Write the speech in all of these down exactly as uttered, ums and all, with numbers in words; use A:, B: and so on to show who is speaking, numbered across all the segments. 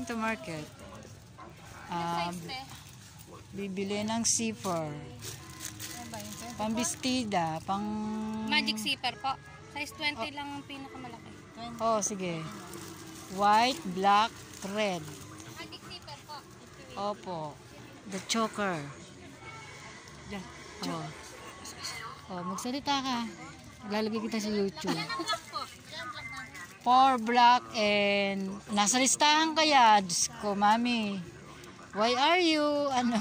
A: going to market. Uh, bibili ng zipper. Pambistida, pang...
B: Magic zipper po. Size twenty oh. lang ang pinakamalaki.
A: Oh, sige. White, black, red.
B: Magic zipper po.
A: Opo. The choker. Oh. Oh, magsalita ka. Lalagay kita sa YouTube. Four black and nasa listahan kaya. Diyos ko, mami. Why are you? Ano?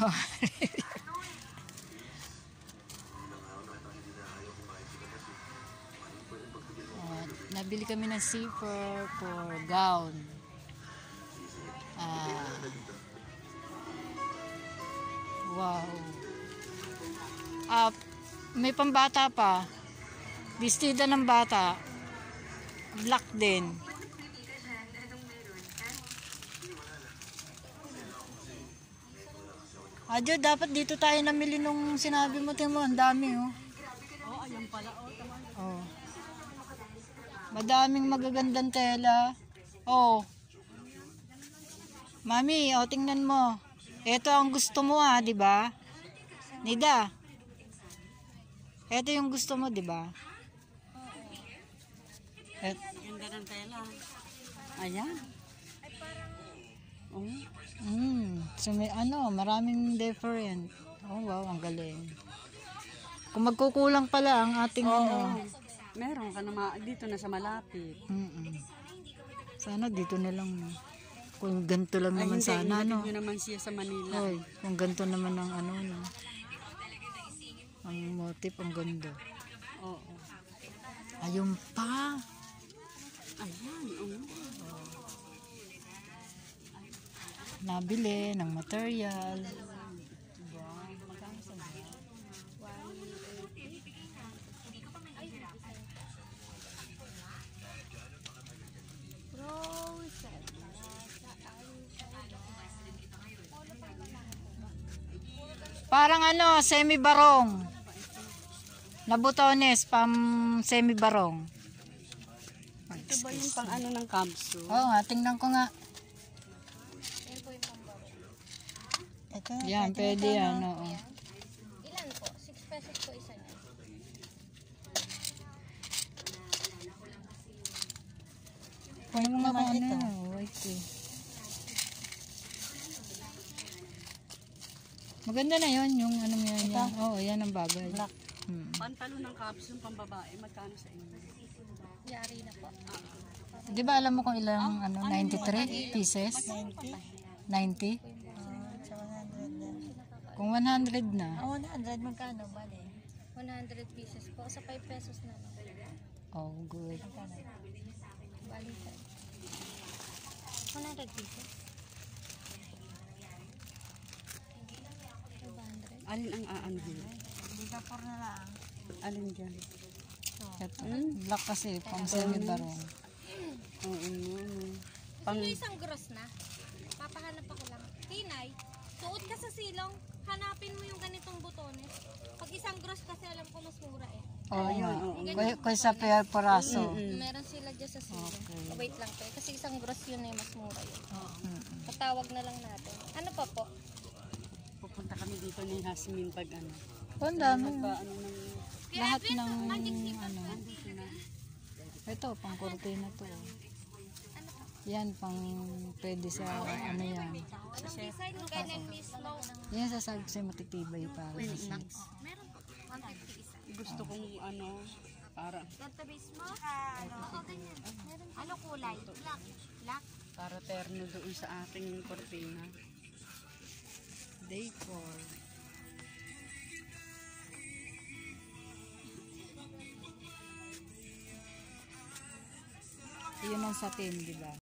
A: Oh, nabili kami ng zipper for gown. Ah. Wow. Ah, may pambata pa. Bistida ng bata. Black din. Adyo, dapat dito tayo namili nung sinabi mo. Tingnan mo, ang dami oh.
B: Oh, ayun pala oh.
A: Oh. Madaming magagandang tela. Oh. Mami, oh, tingnan mo. Ito ang gusto mo ah, di ba? Nida. Ito yung gusto mo, di ba? Et
B: ganda ng tela. Ayan. Oh.
A: Mm, so may ano, maraming different. Oh wow, ang galing. Kung magkukulang pala ang ating
B: oh,
A: ano.
B: Meron ka na dito na sa malapit.
A: Mm -mm. Sana dito na lang. Kung ganito lang
B: Ay,
A: naman
B: hindi,
A: sana no.
B: Hindi naman siya sa Manila.
A: Oy, kung ganito naman ang ano no. Ang motif ang ganda.
B: Oo. Oh, oh.
A: Ayun pa.
B: Ayan, oh.
A: Nabili ng material. Parang ano, semi-barong. Na butones, pam semi-barong.
B: Ito ba yung pang ano ng capsule?
A: Oo nga, tingnan ko nga. Ito, yan, pwede yan. Oo.
B: Ilan po? six pesos po isa niya.
A: Pwede mo nga ito. Wait eh. Maganda na yun, yung ano yan. yan. Oo, yan ang bagay. Black. Hmm.
B: Pantalo ng capsule pang babae, magkano sa inyo? Yari na po.
A: Di ba alam mo kung ilang ano, ninety-three pieces? ninety? Kung one hundred na.
C: Oh, one hundred magkano bali?
B: one hundred pieces po. Sa five pesos na lang.
A: Oh, good.
B: Bali one hundred pieces. five hundred. Alin ang aan dito?
C: Bigapor na lang.
B: Alin dyan?
A: Ito, black kasi, pang semi-barong.
B: Oo, oo. Pang isang gross na. Papahanap ako lang. Tinay, suot ka sa silong. Hanapin mo yung ganitong butones. Pag isang gross kasi alam ko mas mura eh.
A: Oo nga. Kaya sa pair paraso.
B: Mm -hmm. Meron sila dyan sa silong. Okay. Oh, wait lang po. Kasi isang gross yun eh, mas mura yun. Oh. Mm -hmm. Patawag na lang natin. Ano pa po? Pupunta kami dito ni Hasmin pag ano.
A: Oh, ang dami.
B: Ano ng
A: lahat ng ano. Ito, pang kurtina to. Yan, pang pwede sa ano yan. Yan, sasabi ko sa'yo matitibay para.
B: Meron po. one fifty isa. Gusto kong ano, para.
C: Database mo? Ano kulay? Black. Black?
B: Para terno doon sa ating kurtina.
A: Decor. Yun ang satin, di ba?